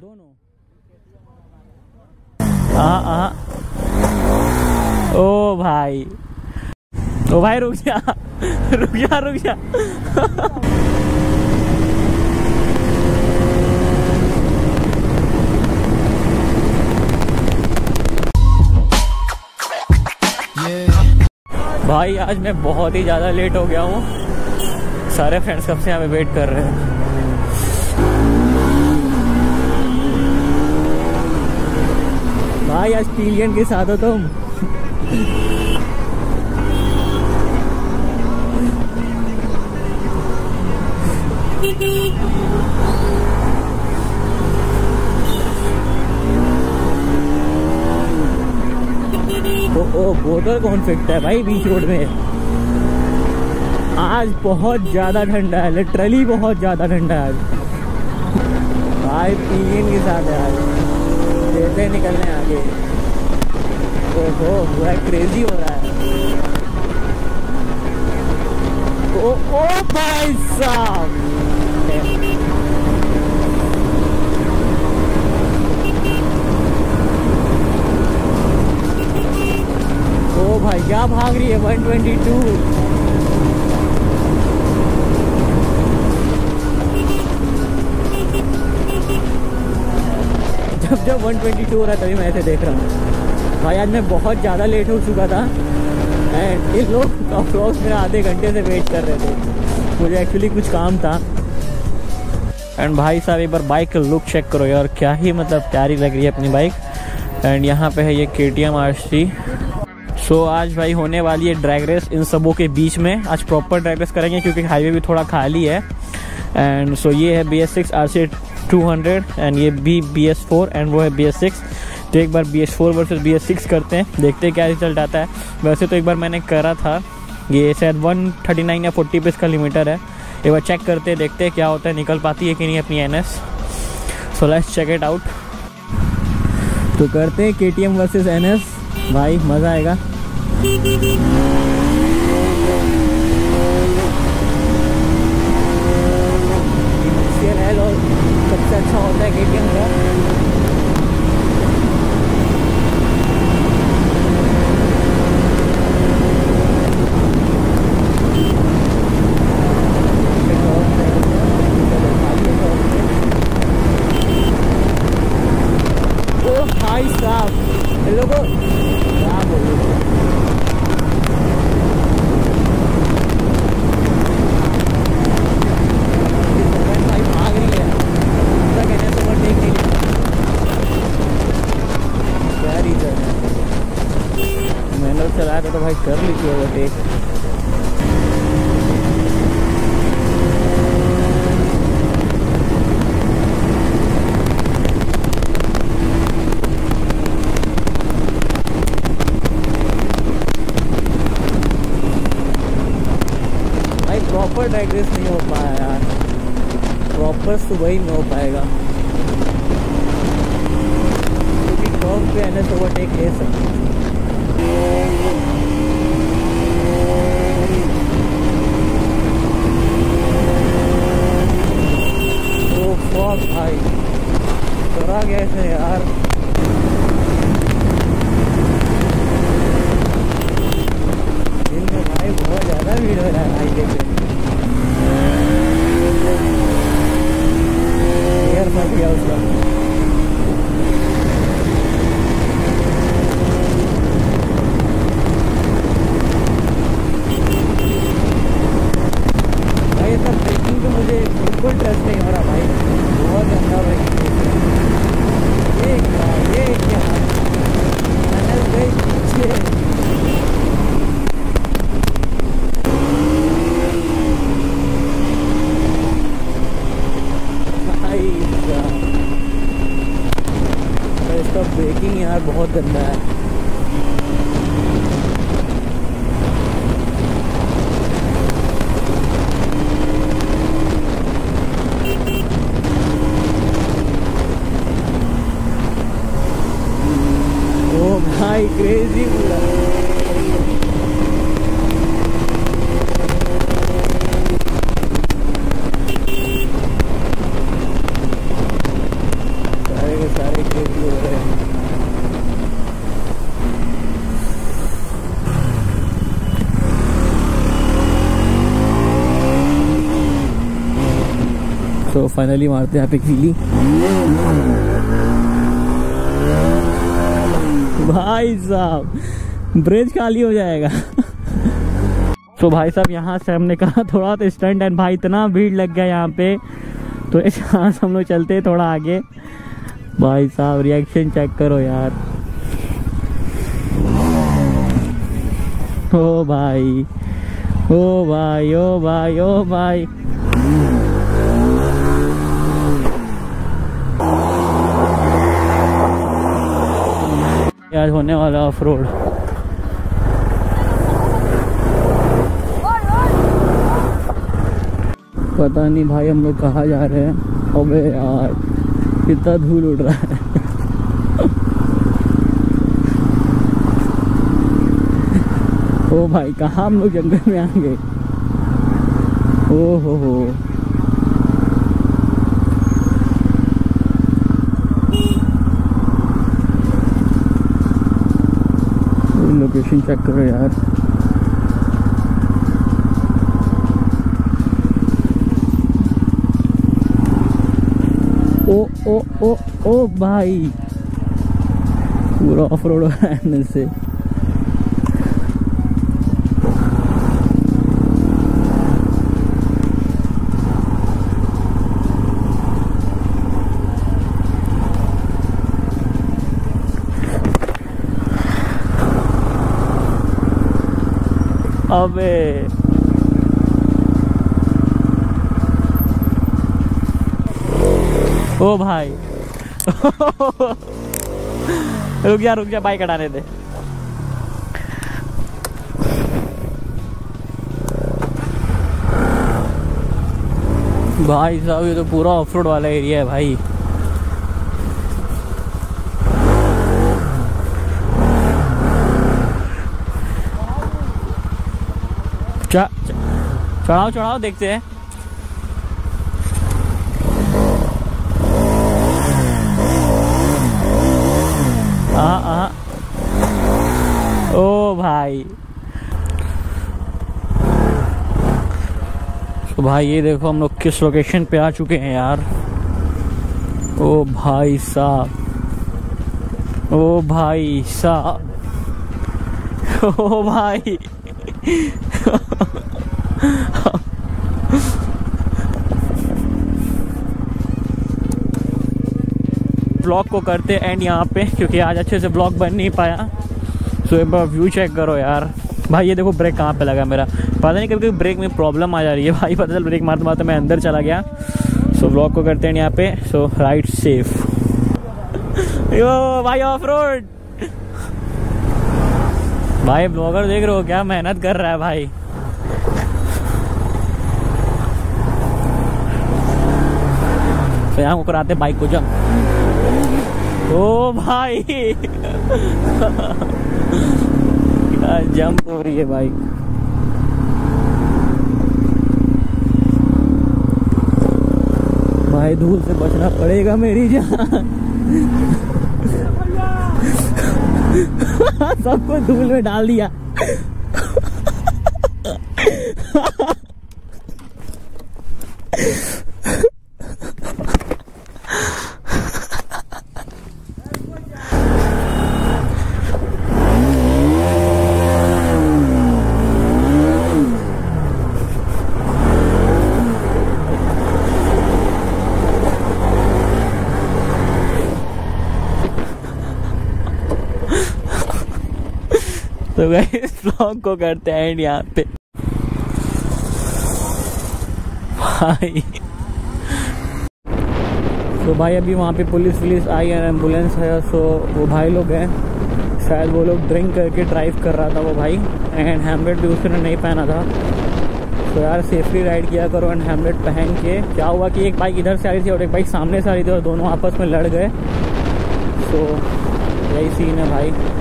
दोनों। ओ भाई रुक जा रुक जा रुक जा। भाई आज मैं बहुत ही ज़्यादा लेट हो गया हूँ। सारे फ्रेंड्स कब से यहाँ पे वेट कर रहे हैं। भाई आज पिलियन के साथ हो तुम। ओ बोतल कौन फेंकता है भाई बीच रोड में। आज बहुत ज्यादा ठंडा है, लिटरली बहुत ज्यादा ठंडा है आज। भाई पिलियन के साथ है आज, देते निकलने आगे। ओहो पूरा क्रेजी हो रहा है। ओ भाई साहब भाई क्या भाग रही है 122। जब 122 हो रहा है तभी मैं ऐसे देख रहा हूँ। भाई आज मैं बहुत ज़्यादा लेट हो चुका था एंड इन लोग अप्रोक्स मेरा आधे घंटे से वेट कर रहे थे। मुझे एक्चुअली कुछ काम था। एंड भाई साहब एक बार बाइक का लुक चेक करो यार, क्या ही मतलब प्यारी लग रही है अपनी बाइक। एंड यहाँ पे है ये KTM RC। सो आज भाई होने वाली है ड्रैग रेस इन सबों के बीच में। आज प्रॉपर ड्रैग रेस करेंगे क्योंकि हाईवे भी थोड़ा खाली है। एंड सो ये है BS6 RC 200 एंड ये भी BS4 एंड वो है BS6। तो एक बार BS4 वर्सेस BS6 करते हैं, देखते हैं क्या रिजल्ट आता है। वैसे तो एक बार मैंने करा था, ये शायद 139 या 40 पे इसका लिमिटर है। एक बार चेक करते हैं, देखते हैं क्या होता है, निकल पाती है कि नहीं अपनी NS। So let's check it out. तो करते हैं KTM वर्सेस NS, भाई मज़ा आएगा। सबसे अच्छा होता है KTM का। ओ भाई साहब इन लोगों क्या बोलूं। चलाया था तो भाई कर ली थी ओवरटेक। भाई प्रॉपर ड्रैग रेस नहीं हो पाया यार, प्रॉपर सुबह ही नहीं हो पाएगा क्योंकि कर्व पे NS ओवरटेक ले सकते हैं। भाई करा गया ऐसे यार। दिन में भाई बहुत ज्यादा भीड़ हो रहा है हाईवे पे। एयर फंस गया उसका। भाई सब ब्रेकिंग पे मुझे बिल्कुल ट्रस्ट नहीं हो रहा भाई, बहुत गंदा ब्रेकिंग। ये क्या इसका ब्रेकिंग यार बहुत गंदा है। ओ भाई क्रेजी पूरा। तो फाइनली मारते हैं यहाँ पे कीली। भाई साहब ब्रिज खाली हो जाएगा। तो भाई साहब यहाँ से हमने कहा थोड़ा तो स्टंट एंड भाई इतना भीड़ लग गया यहाँ पे, तो यहाँ से हम लोग चलते हैं थोड़ा आगे। भाई साहब रिएक्शन चेक करो यार। ओ भाई ओ भाई ओ भाई ओ भाई। आज होने वाला ऑफ रोड। पता नहीं भाई हम लोग कहाँ जा रहे हैं। अबे यार कितना धूल उड़ रहा है। ओ भाई कहाँ हम लोग जंगल में आ गए। ओ हो लोकेशन चेक करो यार। ओ ओ ओ ओ भाई पूरा ऑफ रोड हो रहा है अंदर से। अबे ओ भाई रुक जा बाइक हटाने दे। भाई साहब ये तो पूरा ऑफ रोड वाला एरिया है भाई। चढ़ाओ देखते हैं। ओ भाई तो भाई ये देखो हम लोग किस लोकेशन पे आ चुके हैं यार। ओ भाई साहब ओ भाई साहब ओ भाई ब्लॉग को करते एंड यहाँ पे, क्योंकि आज अच्छे से ब्लॉग बन नहीं पाया। सो एक बार व्यू चेक करो यार। भाई ये देखो ब्रेक कहाँ पे लगा मेरा, पता नहीं कभी ब्रेक में प्रॉब्लम आ जा रही है भाई। पता चल ब्रेक मारते मारते मैं अंदर चला गया। सो ब्लॉग को करते हैं यहाँ पे। सो राइड सेफ। यो भाई ऑफ रोड। भाई ब्लॉगर देख रहे हो क्या मेहनत कर रहा है भाई। तो यहाँ को कराते बाइक को जंप। ओ भाई क्या जंप हो रही है बाइक। भाई धूल से बचना पड़ेगा मेरी जान। सबको धूल में डाल दिया। तो गाइस ब्लॉग को करते हैं यहाँ पे भाई। तो भाई अभी वहाँ पे पुलिस आई है, एम्बुलेंस है। सो वो भाई लोग हैं, शायद वो लोग ड्रिंक करके ड्राइव कर रहा था वो भाई। एंड हेलमेट भी उसने नहीं पहना था। तो यार सेफली राइड किया करो एंड हेलमेट पहन के। क्या हुआ कि एक बाइक इधर से आ रही थी और एक बाइक सामने से आ रही थी और दोनों आपस में लड़ गए। तो यही सीन है भाई।